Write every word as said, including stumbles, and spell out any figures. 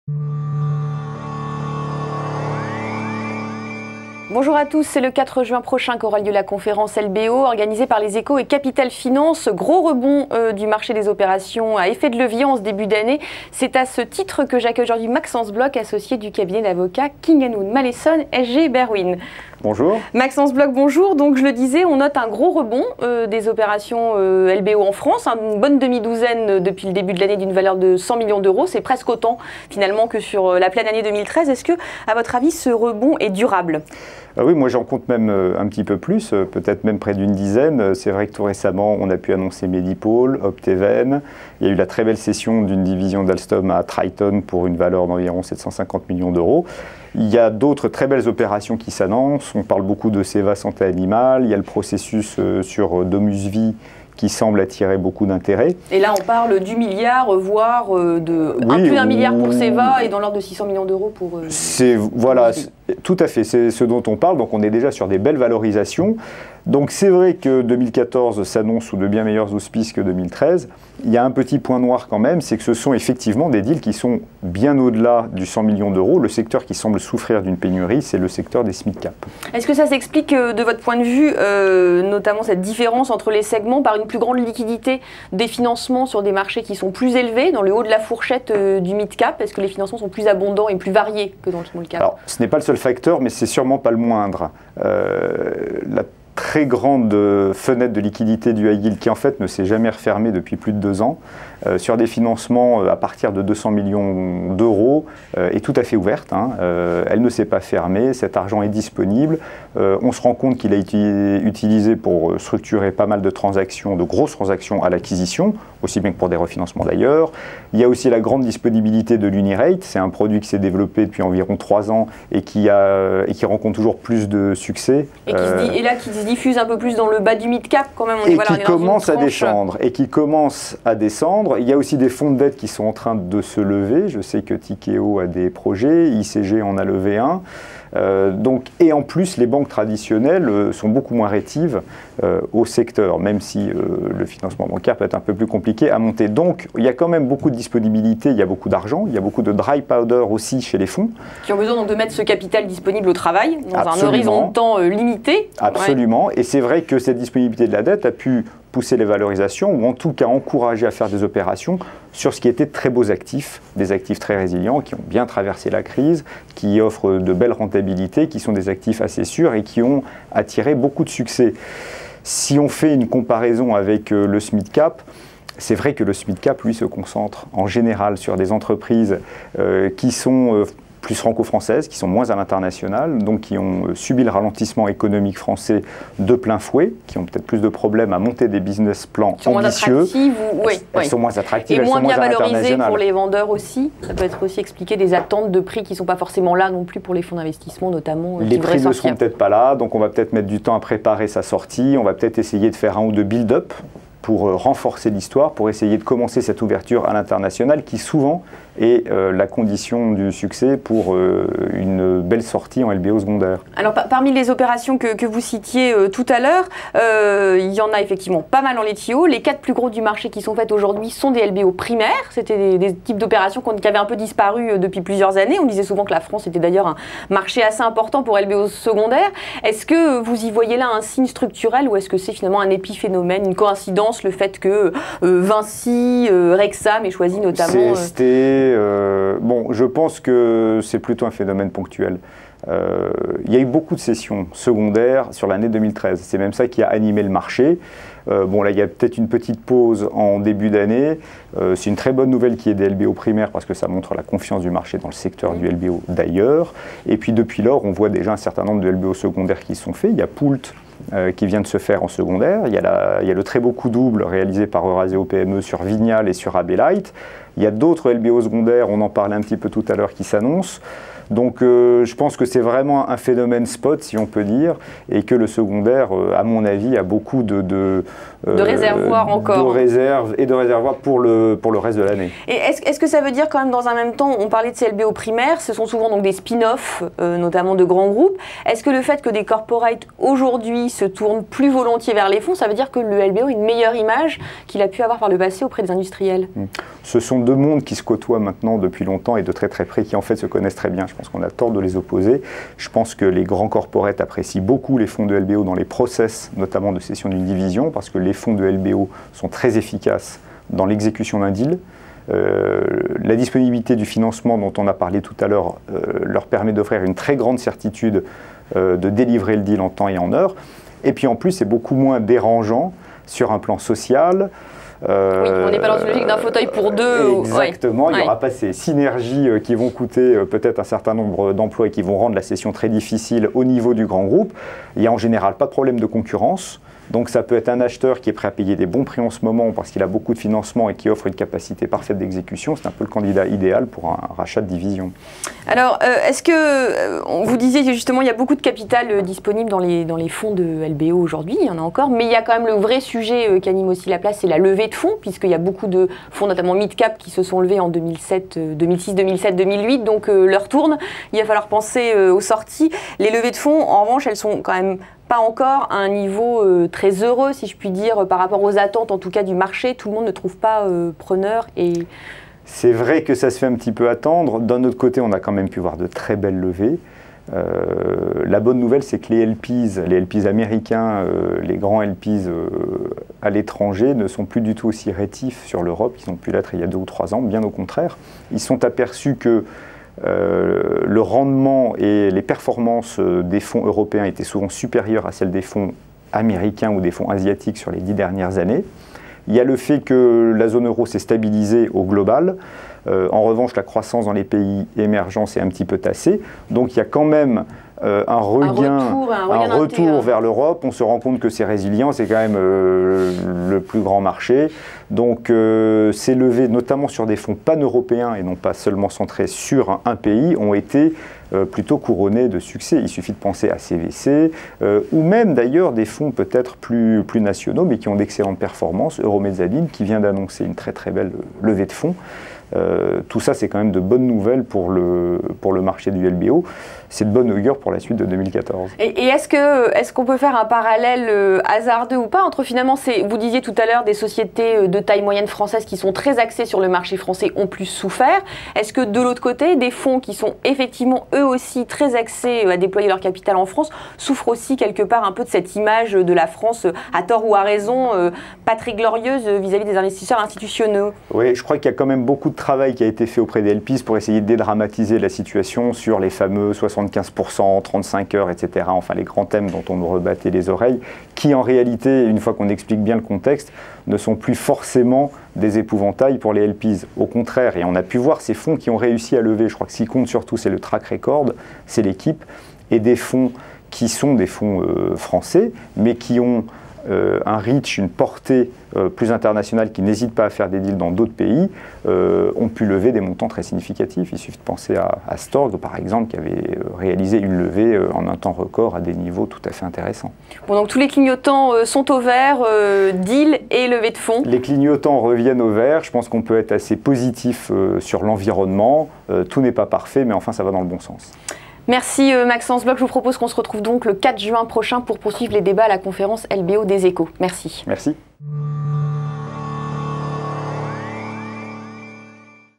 Bonjour à tous, c'est le quatre juin prochain qu'aura lieu la conférence L B O organisée par les Échos et Capital Finance. Gros rebond euh, du marché des opérations à effet de levier en ce début d'année. C'est à ce titre que j'accueille aujourd'hui Maxence Bloch, associé du cabinet d'avocats King and Wood Mallesons S G Berwin. Bonjour. Maxence Bloch, bonjour. Donc je le disais, on note un gros rebond euh, des opérations euh, L B O en France, hein, une bonne demi-douzaine depuis le début de l'année d'une valeur de cent millions d'euros. C'est presque autant finalement que sur euh, la pleine année deux mille treize. Est-ce que, à votre avis, ce rebond est durable ? Ah oui, moi j'en compte même un petit peu plus, peut-être même près d'une dizaine. C'est vrai que tout récemment, on a pu annoncer Medipôle, Opteven. Il y a eu la très belle cession d'une division d'Alstom à Triton pour une valeur d'environ sept cent cinquante millions d'euros. Il y a d'autres très belles opérations qui s'annoncent. On parle beaucoup de Ceva Santé Animale. Il y a le processus sur Domusvie qui semble attirer beaucoup d'intérêt. Et là, on parle du milliard, voire de oui, un, plus d'un ou... milliard pour Ceva et dans l'ordre de six cents millions d'euros pour... Euh, c'est voilà, tout à fait, c'est ce dont on parle. Donc on est déjà sur des belles valorisations. Donc c'est vrai que deux mille quatorze s'annonce sous de bien meilleurs auspices que deux mille treize. Il y a un petit point noir quand même, c'est que ce sont effectivement des deals qui sont bien au-delà du cent millions d'euros. Le secteur qui semble souffrir d'une pénurie, c'est le secteur des mid-cap. Est-ce que ça s'explique de votre point de vue, euh, notamment cette différence entre les segments par une plus grande liquidité des financements sur des marchés qui sont plus élevés, dans le haut de la fourchette euh, du mid-cap? Est-ce que les financements sont plus abondants et plus variés que dans le small-cap? Alors, ce n'est pas le seul facteur, mais c'est sûrement pas le moindre. Euh, la très grande fenêtre de liquidité du high yield qui en fait ne s'est jamais refermée depuis plus de deux ans, euh, sur des financements à partir de deux cents millions d'euros, euh, est tout à fait ouverte. Hein. Euh, elle ne s'est pas fermée, cet argent est disponible. Euh, on se rend compte qu'il a été utilisé pour structurer pas mal de transactions, de grosses transactions à l'acquisition, aussi bien que pour des refinancements d'ailleurs. Il y a aussi la grande disponibilité de l'Unirate, c'est un produit qui s'est développé depuis environ trois ans et qui, a, et qui rencontre toujours plus de succès. Et, qui euh, se dit, et là qui se diffuse un peu plus dans le bas du mid-cap quand même. On et est, voilà, qui on est dans commence une à descendre. Et qui commence à descendre. Il y a aussi des fonds de dette qui sont en train de se lever. Je sais que Tikeo a des projets, I C G en a levé un. Euh, donc, et en plus, les banques traditionnelles euh, sont beaucoup moins rétives euh, au secteur, même si euh, le financement bancaire peut être un peu plus compliqué à monter. Donc, il y a quand même beaucoup de disponibilité, il y a beaucoup d'argent, il y a beaucoup de dry powder aussi chez les fonds. Qui ont besoin donc de mettre ce capital disponible au travail, dans Absolument. un horizon de temps euh, limité. Absolument, ouais. Et c'est vrai que cette disponibilité de la dette a pu pousser les valorisations, ou en tout cas encourager à faire des opérations sur ce qui étaient de très beaux actifs, des actifs très résilients, qui ont bien traversé la crise, qui offrent de belles rentabilités, qui sont des actifs assez sûrs et qui ont attiré beaucoup de succès. Si on fait une comparaison avec le mid-cap, c'est vrai que le mid-cap, lui, se concentre en général sur des entreprises euh, qui sont... Euh, plus franco-françaises, qui sont moins à l'international, donc qui ont subi le ralentissement économique français de plein fouet, qui ont peut-être plus de problèmes à monter des business plans sont ambitieux. Moins attractives, ou... oui, elles, elles oui. sont moins attractives, et elles moins sont moins bien valorisées pour les vendeurs aussi. Ça peut être aussi expliqué des attentes de prix qui ne sont pas forcément là non plus pour les fonds d'investissement, notamment. Les prix ne seront peut-être pas là, donc on va peut-être mettre du temps à préparer sa sortie. On va peut-être essayer de faire un ou deux build-up pour renforcer l'histoire, pour essayer de commencer cette ouverture à l'international qui souvent est euh, la condition du succès pour euh, une belle sortie en L B O secondaire. Alors par parmi les opérations que, que vous citiez euh, tout à l'heure, euh, il y en a effectivement pas mal en les tuyaux. Les quatre plus gros du marché qui sont faites aujourd'hui sont des L B O primaires. C'était des, des types d'opérations qui avaient un peu disparu euh, depuis plusieurs années. On disait souvent que la France était d'ailleurs un marché assez important pour L B O secondaire. Est-ce que vous y voyez là un signe structurel ou est-ce que c'est finalement un épiphénomène, une coïncidence, le fait que euh, Vinci, euh, Rexam ait choisi notamment... C S T, euh... Euh, bon, je pense que c'est plutôt un phénomène ponctuel. Euh, il y a eu beaucoup de sessions secondaires sur l'année deux mille treize. C'est même ça qui a animé le marché. Euh, bon, là, il y a peut-être une petite pause en début d'année. Euh, c'est une très bonne nouvelle qu'il y ait des L B O primaires parce que ça montre la confiance du marché dans le secteur du L B O d'ailleurs. Et puis, depuis lors, on voit déjà un certain nombre de L B O secondaires qui sont faits. Il y a Poult euh, qui vient de se faire en secondaire. Il y a, la, il y a le très beau coup double réalisé par Euraseo P M E sur Vignal et sur Abelite. Il y a d'autres L B O secondaires, on en parlait un petit peu tout à l'heure, qui s'annoncent. Donc euh, je pense que c'est vraiment un phénomène spot, si on peut dire, et que le secondaire, euh, à mon avis, a beaucoup de, de, euh, de réservoirs encore. De réserves et de réservoirs pour le, pour le reste de l'année. Et est-ce est-ce que ça veut dire quand même dans un même temps, on parlait de ces L B O primaires, ce sont souvent donc des spin-offs, euh, notamment de grands groupes. Est-ce que le fait que des corporates aujourd'hui se tournent plus volontiers vers les fonds, ça veut dire que le L B O a une meilleure image qu'il a pu avoir par le passé auprès des industriels? Ce sont deux mondes qui se côtoient maintenant depuis longtemps et de très très près, qui en fait se connaissent très bien. Je pense qu'on a tort de les opposer. Je pense que les grands corporates apprécient beaucoup les fonds de L B O dans les process, notamment de cession d'une division, parce que les fonds de L B O sont très efficaces dans l'exécution d'un deal. Euh, la disponibilité du financement dont on a parlé tout à l'heure euh, leur permet d'offrir une très grande certitude euh, de délivrer le deal en temps et en heure. Et puis en plus, c'est beaucoup moins dérangeant sur un plan social. Euh, oui, on n'est pas dans une logique d'un fauteuil pour deux. Exactement, ouais. il n'y aura pas ces synergies qui vont coûter peut-être un certain nombre d'emplois et qui vont rendre la cession très difficile au niveau du grand groupe. Il n'y a en général pas de problème de concurrence. Donc ça peut être un acheteur qui est prêt à payer des bons prix en ce moment parce qu'il a beaucoup de financement et qui offre une capacité parfaite d'exécution. C'est un peu le candidat idéal pour un rachat de division. Alors, euh, est-ce que, euh, vous disiez justement, il y a beaucoup de capital euh, disponible dans les, dans les fonds de L B O aujourd'hui, il y en a encore, mais il y a quand même le vrai sujet euh, qui anime aussi la place, c'est la levée de fonds, puisqu'il y a beaucoup de fonds, notamment mid-cap, qui se sont levés en deux mille sept, euh, deux mille six, deux mille sept, deux mille huit, donc euh, l'heure tourne, il va falloir penser euh, aux sorties. Les levées de fonds, en revanche, elles sont quand même pas encore à un niveau euh, très heureux, si je puis dire, euh, par rapport aux attentes, en tout cas, du marché. Tout le monde ne trouve pas euh, preneur et... C'est vrai que ça se fait un petit peu attendre. D'un autre côté, on a quand même pu voir de très belles levées. Euh, la bonne nouvelle, c'est que les L Ps, les L Ps américains, euh, les grands L Ps euh, à l'étranger ne sont plus du tout aussi rétifs sur l'Europe qu'ils ont pu l'être il y a deux ou trois ans, bien au contraire. Ils sont aperçus que Euh, le rendement et les performances des fonds européens étaient souvent supérieures à celles des fonds américains ou des fonds asiatiques sur les dix dernières années. Il y a le fait que la zone euro s'est stabilisée au global. Euh, en revanche, la croissance dans les pays émergents s'est un petit peu tassée. Donc il y a quand même euh, un regain, un retour, un un retour vers l'Europe. On se rend compte que c'est résilient, c'est quand même euh, le plus grand marché. Donc euh, ces levées, notamment sur des fonds pan-européens et non pas seulement centrés sur un, un pays, ont été euh, plutôt couronnées de succès. Il suffit de penser à C V C, euh, ou même d'ailleurs des fonds peut-être plus, plus nationaux, mais qui ont d'excellentes performances. Euromezzanine, qui vient d'annoncer une très très belle levée de fonds. Euh, tout ça, c'est quand même de bonnes nouvelles pour le, pour le marché du L B O. C'est de bonne augure pour la suite de deux mille quatorze. Et, et est-ce que, est-ce qu'on peut faire un parallèle euh, hasardeux ou pas entre finalement, c'est, vous disiez tout à l'heure, des sociétés de taille moyenne françaises qui sont très axées sur le marché français ont plus souffert. Est-ce que de l'autre côté, des fonds qui sont effectivement eux aussi très axés à déployer leur capital en France souffrent aussi quelque part un peu de cette image de la France, à tort ou à raison, euh, pas très glorieuse vis-à-vis des investisseurs institutionnels? Oui, je crois qu'il y a quand même beaucoup de travail qui a été fait auprès des L Ps pour essayer de dédramatiser la situation sur les fameux soixante-quinze pour cent, trente-cinq heures, et cetera. Enfin, les grands thèmes dont on nous rebattait les oreilles, qui en réalité, une fois qu'on explique bien le contexte, ne sont plus forcément des épouvantails pour les L Ps. Au contraire, et on a pu voir ces fonds qui ont réussi à lever, je crois que ce qui compte surtout, c'est le track record, c'est l'équipe, et des fonds qui sont des fonds euh, français, mais qui ont Euh, un reach, une portée euh, plus internationale, qui n'hésite pas à faire des deals dans d'autres pays, euh, ont pu lever des montants très significatifs. Il suffit de penser à, à Stork, par exemple, qui avait euh, réalisé une levée euh, en un temps record à des niveaux tout à fait intéressants. Bon, donc tous les clignotants euh, sont au vert, euh, deal et levée de fonds. Les clignotants reviennent au vert. Je pense qu'on peut être assez positif euh, sur l'environnement. Euh, tout n'est pas parfait, mais enfin, ça va dans le bon sens. Merci Maxence Bloch. Je vous propose qu'on se retrouve donc le quatre juin prochain pour poursuivre les débats à la conférence L B O des Échos. Merci. Merci.